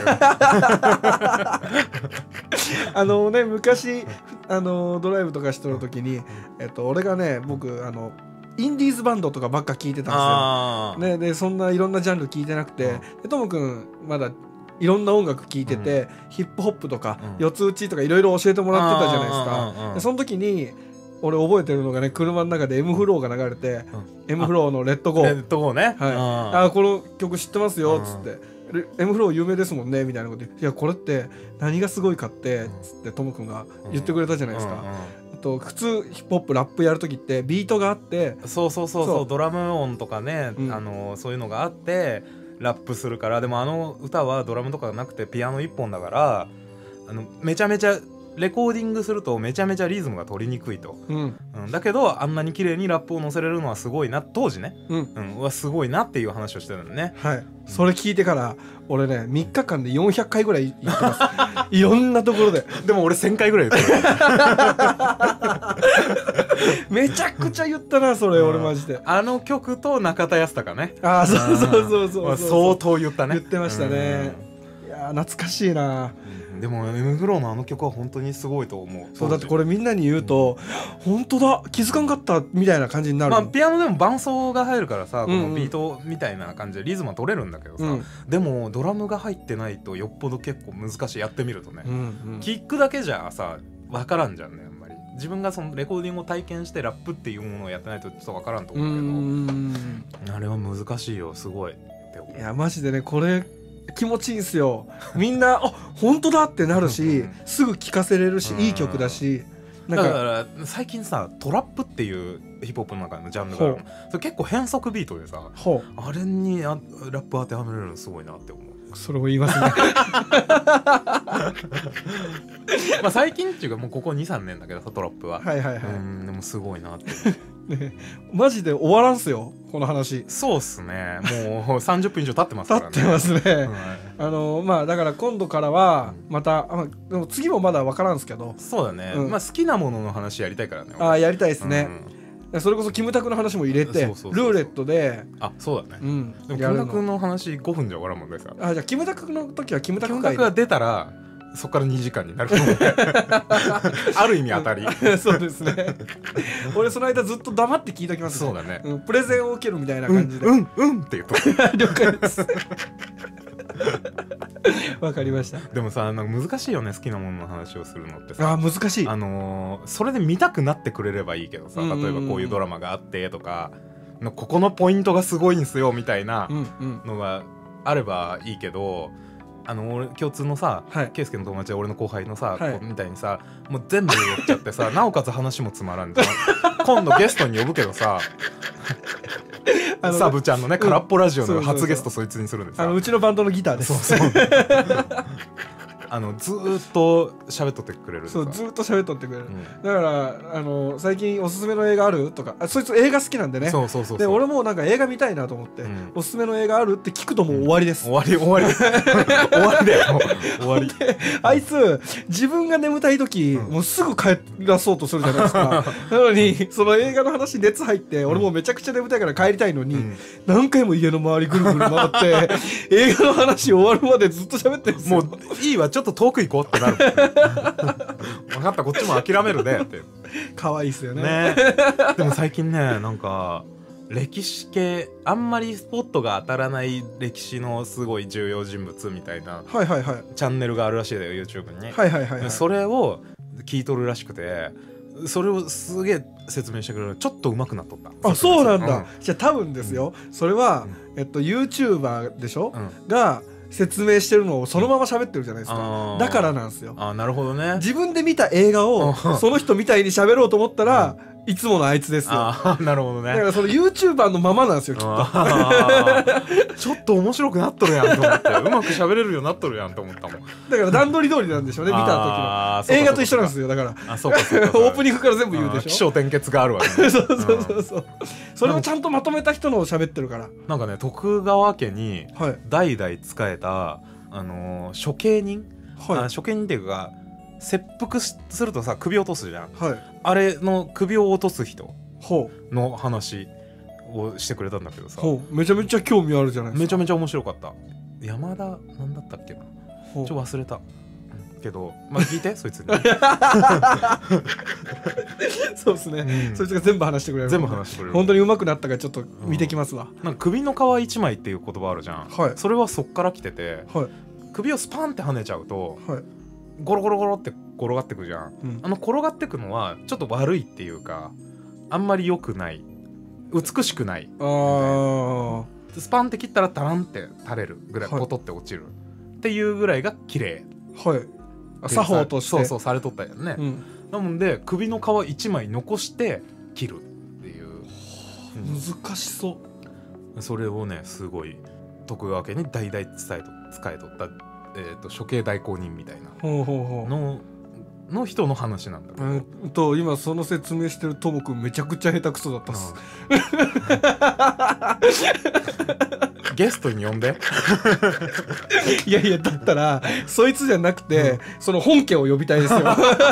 あのね、昔あのドライブとかしてる時に、えっと、俺がね、僕あのインディーズバンドとかばっか聞いてたんですよ、ね、でそんないろんなジャンル聞いてなくて、でともくんまだいろんな音楽聴いてて、うん、ヒップホップとか、うん、四つ打ちとかいろいろ教えてもらってたじゃないですか。でその時に俺覚えてるのがね、車の中で M フローが流れて、うん、M フローのレッドゴー、 レッドゴーね、 はい、ああこの曲知ってますよっつって、M フロー有名ですもんねみたいなことで、いやこれって何がすごいかってつってともくんが言ってくれたじゃないですか。あと普通ヒップホップラップやる時ってビートがあって、 そうそうそうそう、ドラム音とかね、うん、あのそういうのがあってラップするから。でもあの歌はドラムとかがなくてピアノ一本だから、あのめちゃめちゃレコーディングするとめちゃめちゃリズムが取りにくいと、うんうん、だけどあんなに綺麗にラップを乗せれるのはすごいな、当時ね、うんうん、はすごいなっていう話をしてるのね。 はい、うん、それ聞いてから俺ねみっかかんでよんひゃっかいぐらい言ってますいろんなところで。 でも俺せんかいぐらい言ってるめちゃくちゃ言ったなそれ、うん、俺マジで。 あの曲と中田泰孝ね。 ああ、そうそうそうそう、 相当言ったね。 言ってましたね、うん、いや懐かしいな。 でも M フローのあの曲は本当にすごいと思う。 そうだってこれみんなに言うと、うん、本当だ気づかんかったみたいな感じになる。 まあピアノでも伴奏が入るからさ、このビートみたいな感じでリズムは取れるんだけどさ、うん、でもドラムが入ってないとよっぽど結構難しい。やってみるとね、うんうん、キックだけじゃさ分からんじゃんね。あんまり自分がそのレコーディングを体験してラップっていうものをやってないとちょっと分からんと思うけど、うん、あれは難しいよ、すごい。いやマジでね、これ気持ちいいんすよ。みんなあ本当だってなるし、すぐ聴かせれるし、いい曲だし。 なんかだから最近さトラップっていうヒップホップの中のジャンルがあるの。それ結構変則ビートでさ、あれにあラップ当てはめれるのすごいなって思う。 それも言いますねまあ最近っていうかもうここ にさんねんだけどさ、トラップは。 はいはいはい。 うんでもすごいなってね、マジで終わらんすよこの話。 そうっすね、もうさんじゅっぷん以上経ってますからね。 経ってますね、はい、あのまあだから今度からはまた、うん、でも次もまだ分からんすけど。 そうだね、うん、まあ好きなものの話やりたいからね。 ああやりたいですね、うん、それこそキムタクの話も入れてルーレットで。 あそうだね、うん、でもキムタクの話ごふんじゃ終わらんもんねさ。 あじゃあキムタクの時はキムタク会でキムタクが出たらそこからにじかんになるある意味当たりそうですね俺その間ずっと黙って聞いておきます、 ね、そうだね、 うん、プレゼンを受けるみたいな感じで、 うんうん、うんって言うと了解ですわかりました。 でもさなんか難しいよね、好きなものの話をするのってさ。 あ難しい。 あのー、それで見たくなってくれればいいけどさ、例えばこういうドラマがあってとか、ここのポイントがすごいんすよみたいなのがあればいいけど、あの俺共通のさ、はい、ケイスケの友達で俺の後輩のさ、はい、みたいにさもう全部言っちゃってさなおかつ話もつまらんじゃん今度ゲストに呼ぶけどさサブちゃんのね、空っぽラジオの初ゲストそいつにするんですよ。 あのうちのバンドのギターです。 そうそうあのずーっと喋っとってくれる。 そうずーっと喋っとってくれる、うん、だからあの最近おすすめの映画あるとか、あそいつ映画好きなんでね。 そうそうそうそう。 で俺もなんか映画見たいなと思って、うん、おすすめの映画あるって聞くともう終わりです、 うん、終わり終わり終わりだよ終わりであいつ自分が眠たい時、うん、もうすぐ帰らそうとするじゃないですかなのにその映画の話熱入って俺もうめちゃくちゃ眠たいから帰りたいのに、うん、何回も家の周りぐるぐる回って映画の話終わるまでずっと喋ってるんですよ。 もういいわちょっと遠く行こうってなるかったこっちも諦めるでって可愛いっすよね。 ねでも最近ねなんか歴史系あんまりスポットが当たらない歴史のすごい重要人物みたいなはいはいはいチャンネルがあるらしいだよ YouTube に。 はいはいはい、はい、 それを聞いとるらしくてそれをすげえ説明してくれるちょっと上手くなっとった。 あそうなんだ、 うん、 じゃあ多分ですよ、うん、それは、うん、えっと YouTuber でしょ、うん、が説明してるのをそのまま喋ってるじゃないですか、うん、だからなんですよ。 あなるほどね。 自分で見た映画をその人みたいに喋ろうと思ったら、うんいつものあいつですよ。 あなるほどね。 だからその YouTuber のままなんですよきっと。 ちょっと面白くなっとるやんと思ってうまく喋れるようになっとるやんと思ったもん。だから段取り通りなんでしょうね見た時の映画と一緒なんですよ。だからあそうかそうかオープニングから全部言うでしょ。 起承転結があるわけ、ね、 そうそうそうそう、うん、それをちゃんとまとめた人のを喋ってるから。 なんかね徳川家に代々仕えた、あのー、処刑人、はい、あ処刑人っていうか切腹するとさ首落とすじゃん、はい、あれの首を落とす人の話をしてくれたんだけどさめちゃめちゃ興味あるじゃないですか。 めちゃめちゃ面白かった。山田なんだったっけなちょっと忘れたけどまあ聞いてそいつにそうですね、うん、そいつが全部話してくれる全部話してくれる本当に上手くなったからちょっと見てきますわ、 うん、なんか首の皮一枚っていう言葉あるじゃん、はい、それはそっから来てて、はい、首をスパンって跳ねちゃうと、はいゴロゴロゴロって転がってくじゃん、うん、あの転がってくのはちょっと悪いっていうかあんまり良くない美しくないあスパンって切ったらタランって垂れるぐらいポトって落ちる、はい、っていうぐらいが綺麗はい作法としてそうそうされとったよね、うん、なので首の皮一枚残して切るっていう、うん、 難しそう。 それをねすごい徳川家に代々伝えと使えとったえー、と処刑代行人みたいなほうほうほう の, の人の話なんだけど、えー、と今その説明してるともくんめちゃくちゃ下手くそだったっす、 うん、ゲストに呼んでいやいやだったらそいつじゃなくて、うん、その本家を呼びたいですよね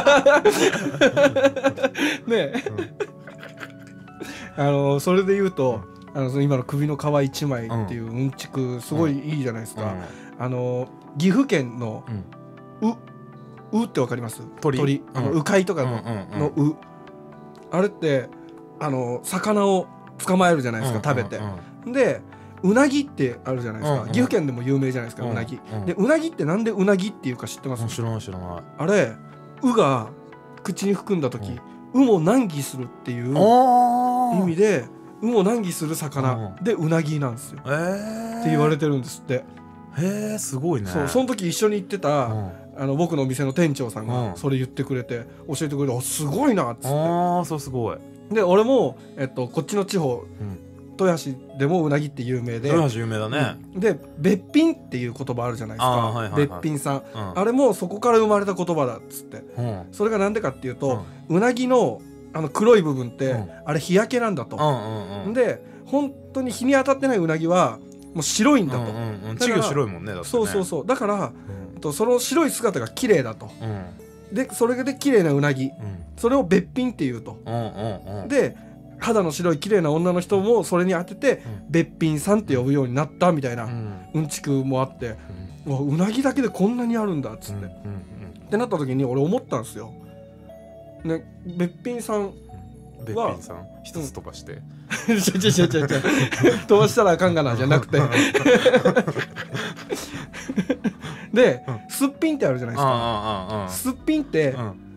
え、うん、あのそれで言うと、うん、あの今の首の皮一枚っていううんちくすごいいいじゃないですか、うんうん、あの岐阜県のう、うん、うってわかります？鳥、鳥あの、うん、鵜飼とかの、うんうんうん、のうあれってあの魚を捕まえるじゃないですか、うんうんうん、食べてでうなぎってあるじゃないですか、うんうん、岐阜県でも有名じゃないですか、うん、うなぎ、うん、でうなぎってなんでうなぎっていうか知ってます？ 知らない知らない。 あれうが口に含んだ時、うん、うも難儀するっていう意味でうも難儀する魚でうなぎなんですよ、えー、って言われてるんですって。 へえすごいね。 そうその時一緒に行ってた、うん、あの僕のお店の店長さんがそれ言ってくれて、うん、教えてくれて、すごいなっつって。 ああそうすごい。 で俺も、えっと、こっちの地方、うん、豊橋でもうなぎって有名で豊橋有名だね、 うん、でべっぴんっていう言葉あるじゃないですか、はいはいはい、べっぴんさん、うん、あれもそこから生まれた言葉だっつって、うん、それがなんでかっていうと、うん、うなぎのあの黒い部分って、うん、あれ日焼けなんだと、うんうんうん、で本当に日に当たってないうなぎはもう白いんだと、うんうんうん、 稚魚白いもんねだってね。 そうそうそうだから、うん、その白い姿が綺麗だと、うん、でそれで綺麗なうなぎ、うん、それをべっぴんっていうと、うんうんうん、で肌の白い綺麗な女の人もそれに当てて、うん、べっぴんさんって呼ぶようになったみたいな、うん、うんちくもあって、うん、う, うなぎだけでこんなにあるんだっつって、うんうんうん、ってなった時に俺思ったんですよ、ね、べっぴんさんべっぴんさん一つ飛ばして、 うん、ちょちょちょちょちょ飛ばしたらあかんがなじゃなくてで、うん、すっぴんってあるじゃないですか。ああああすっぴんって、うん、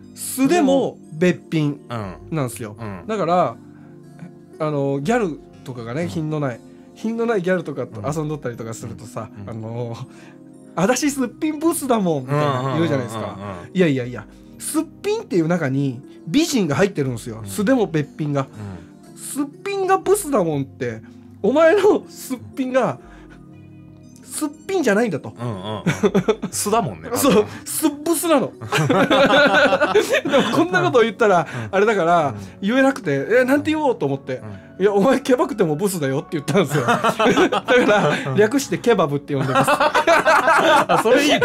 素でもべっぴんなんですよ、うん、だからあのギャルとかがね、うん、品のない品のないギャルとかと遊んどったりとかするとさ、うん、あのあだしすっぴんブスだもんみたいな言うじゃないですか。いやいやいやすっぴんっていう中に美人が入ってるんですよ、うん、素でもべっぴんが、うん、すっぴんがブスだもんってお前のすっぴんがすっぴんじゃないんだと、うんうんうん、 素だもんね。 そうすっぶすなのでもこんなことを言ったらあれだから言えなくて、えなんて言おうと思って、いやお前ケバくてもブスだよって言ったんですよだから略してケバブって呼んでますあそれいいね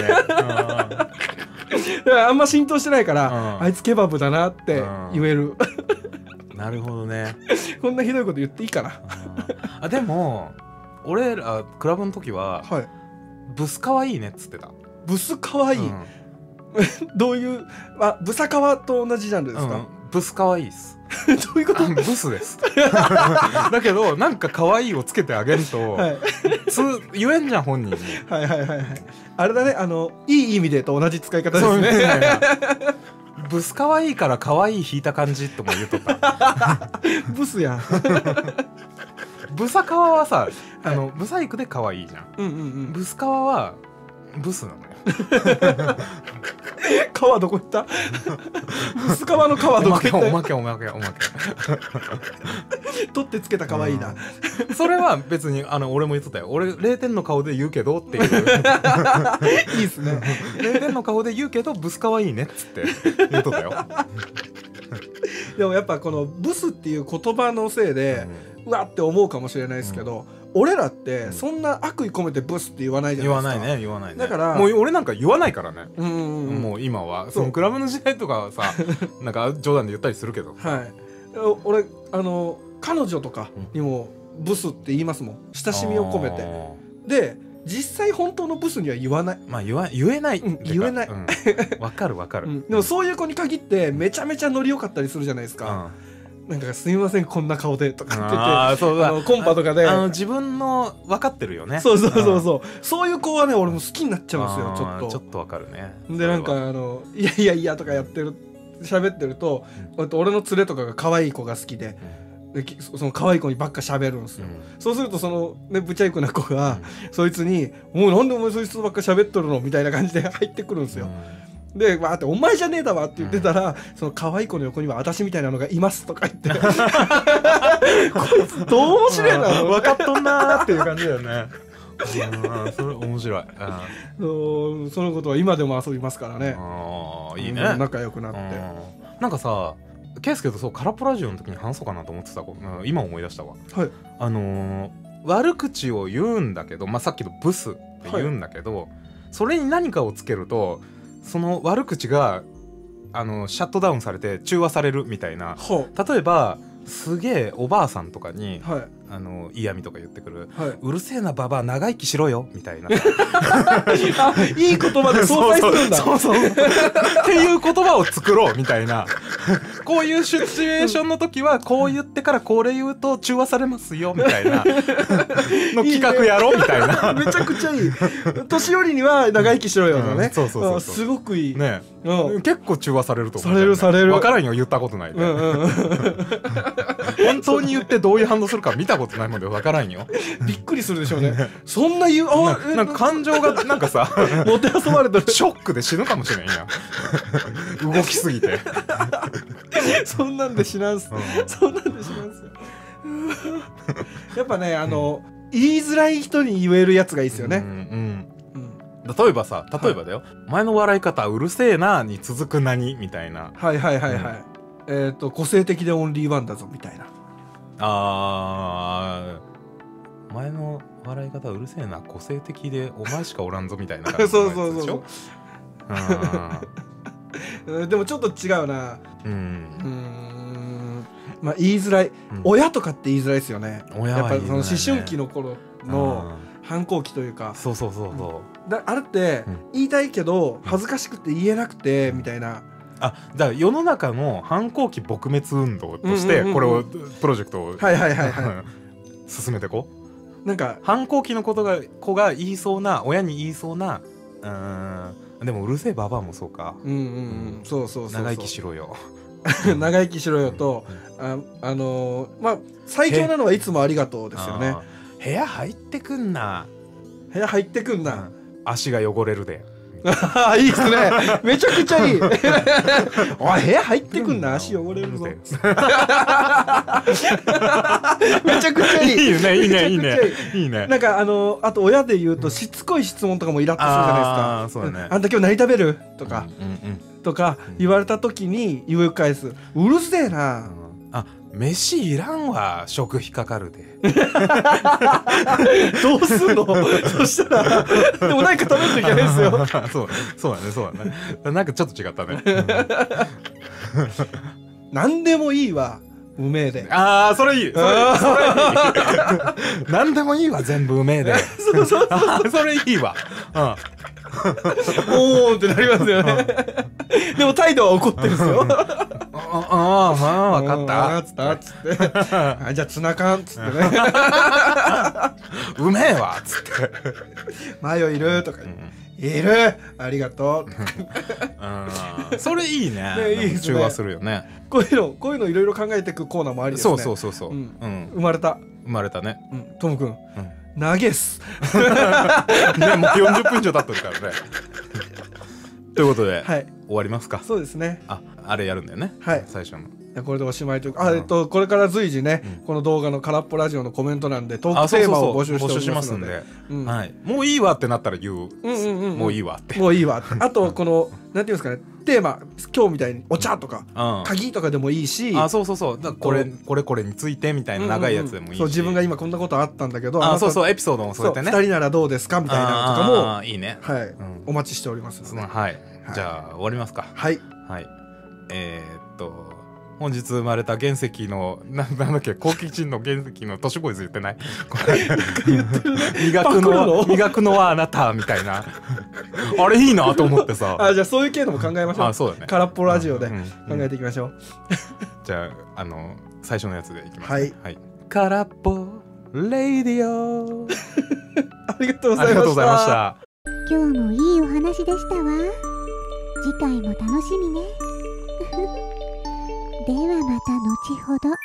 あんま浸透してないから、うん、あいつケバブだなって言える、 うん、なるほどねこんなひどいこと言っていいかなあでも俺らクラブの時は、はい、ブスかわいいねっつってた。 ブスかわいい、うん、 どういう、あ、ブサカワと同じジャンルですか？ うん、ブスかわいいっす。 どういうこと？ ブスですだけどなんか可愛いをつけてあげると、はい、つ言えんじゃん本人に。 はいはいはいはい。あれだね、あのいい意味でと同じ使い方ですね。 ブス可愛いから可愛い引いた感じとも言うとった。 ブスやん。 ブサカワはさ、あの、はい、ブサイクで可愛いじゃん。 うんうんうん。 ブスカワはブスなのよ。 川どこ行った？ブスカワの川どこ行った？ おまけおまけおまけおまけ。 取ってつけた可愛いな。 それは別にあの俺も言ってたよ。俺れいてんの顔で言うけどっていう。 いいっすね。 れいてんの顔で言うけどブス可愛いねっつって言っとったよ。 でもやっぱこのブスっていう言葉のせいで、うん、うわって思うかもしれないですけど、うん、俺らってそんな悪意込めてブスって言わないじゃないですか。 言わないね言わないね。 だからもう俺なんか言わないからね。 うんうんうん、 もう今はそのクラブの時代とかはさなんか冗談で言ったりするけど。 はい。俺あの彼女とかにもブスって言いますもん。親しみを込めて。で実際本当のブスには言わない。 まあ言わ言えない、うん、 言えない。わ、 うん、かるわかる、うん、 でもそういう子に限ってめちゃめちゃノリ良かったりするじゃないですか。うん、なんかすみませんこんな顔でとかって言って、あそうだあのコンパとかであの自分の分かってるよね。 そうそうそうそう、うん、そういう子はね俺も好きになっちゃうんですよ。ちょっとちょっと分かるね。 でなんかあのいやいやいやとかやってる喋ってると、うん、俺の連れとかが可愛い子が好きで。でその可愛い子にばっか喋るんですよ、うん、そうするとそのねぶちゃいくな子が、うん、そいつに「もうなんでお前そいつとばっか喋っとるの?」みたいな感じで入ってくるんですよ、うん、でわーって「お前じゃねえだわ」って言ってたら、うん、その可愛い子の横には私みたいなのがいますとか言ってこいつどう面白いな分かっとんなーっていう感じだよね。うんそれ面白い。 うんそのことは今でも遊びますからね。 あいいね、 仲良くなって。 なんかさケイスケとそうカラプラジオの時に話そうかなと思ってた今思い出したわ、はい、あのー、悪口を言うんだけど、まあ、さっきのブスって言うんだけど、はい、それに何かをつけるとその悪口があのシャットダウンされて中和されるみたいな、はあ、例えばすげえおばあさんとかに、はい、あの嫌味とか言ってくる、はい、うるせえなババア長生きしろよみたいなあいい言葉で相対するんだ。 そうそうそうそうっていう言葉を作ろうみたいなこういうシチュエーションの時はこう言ってからこれ言うと中和されますよみたいなの企画やろうみたいな。 めちゃくちゃいい。年寄りには長生きしろよのね、うん、 そうそうそうそうすごくいいね、うん、結構中和されると思う、 ね、されるされる。 分からんよ言ったことないで、うんうん、本当に言ってどういう反応するか見たことないので分からんよ。 びっくりするでしょうね。そんな言うな, なんか感情がなんかさもてあそばれてる。 ショックで死ぬかもしれんや動きすぎてそんなんで死なんす、うん、そんなんで死なんすよやっぱねあの、うん、言いづらい人に言えるやつがいいですよね、うんうんうん、例えばさ例えばだよ、はい、前の笑い方うるせえなに続く何みたいな。 はいはいはいはい、うん、えっ、ー、と個性的でオンリーワンだぞみたいな。 あー前の笑い方うるせえな個性的でお前しかおらんぞみたいな感じのやつでしょ。そうそうそうそうでもちょっと違うな。うん、うんまあ言いづらい、うん、親とかって言いづらいですよね。親は言いづらいね。やっぱその思春期の頃の反抗期というか、 そうそうそうそう、 だあれって言いたいけど恥ずかしくて言えなくてみたいな。 あだから世の中の反抗期撲滅運動としてこれをプロジェクトをはいはいはいはい進めてこう。なんか反抗期のことが子が言いそうな親に言いそうなうーんでもうるせえババアもそうか。うんうんうん、そうそうそうそう。長生きしろよ長生きしろよと、ああのー、まあ最強なのはいつもありがとうですよね。 部屋入ってくんな部屋入ってくんな、うん、 足が汚れるでいいっすね。めちゃくちゃいい。おい部屋入ってくんな足汚れるぞ。めちゃくちゃいい。 いいよねいいねいいねいいね。 なんかあのあと親で言うとしつこい質問とかもイラッとするじゃないですか。あそうだね。あんた今日何食べるとか、うんうんうん、とか言われた時に言う返す。うるせえな。 あ飯いらんわ食費かかるでどうすんのそしたらでも何か食べるといけないですよそうそうだねそうだねなんかちょっと違ったね何でもいいわうめえで。 ああそれいいそれいい何でもいいわ全部うめえでそれいいわ、うんおーってなりますよねでも態度は怒ってるんですよあああ分かったっつったっつってあじゃあツナ缶っつってねうめえわっつってマヨいるとか、いるありがとうそれいいね。 ねいいですね中和するよね。 こういうのこういうのいろいろ考えていくコーナーもありですね。 そうそうそうそう、 ううんん生まれた生まれたね。 トムくん長えっすねもうよんじゅっぷん以上経ってるからねということで、 はい終わりますか。 そうですね。 ああれやるんだよね、 はい最初の。 いやこれでおしまいというか、あ、えっとこれから随時ね、この動画の空っぽラジオのコメント欄でトーあクテーマを募そうそうそう集しておりますので、 募集しますんで、 うんはい、もういいわってなったら言う、 うんうんうんうんもういいわってもういいわってあとこのなんていうんですかね、テーマ今日みたいにお茶とか、 うん、 鍵とかでもいいし、 あそうそうそうだからこれこれこれについてみたいな長いやつでもいいし、 そう自分が今こんなことあったんだけど、 あそうそううエピソードも添えてね、 ふたりならどうですかみたいなのとかもあいいね、 はい、 うん、 お待ちしておりますので、 はい、はい、じゃあ終わりますか。 はいはいえー、っと本日生まれた原石のななんだっけ好奇心の原石の都市ボーイズ言ってないこれ磨くのは磨くのはあなたみたいなあれいいなと思ってさあじゃあそういう系のも考えましょう。 あそうだね空っぽラジオでうん考えていきましょう、 じゃああの最初のやつでいきます、 はい、 はい、空っぽレイディオありがとうござありいましがとうございましたた。 今日もいいお話でしたわ。次回も楽しみね。ではまた後ほど。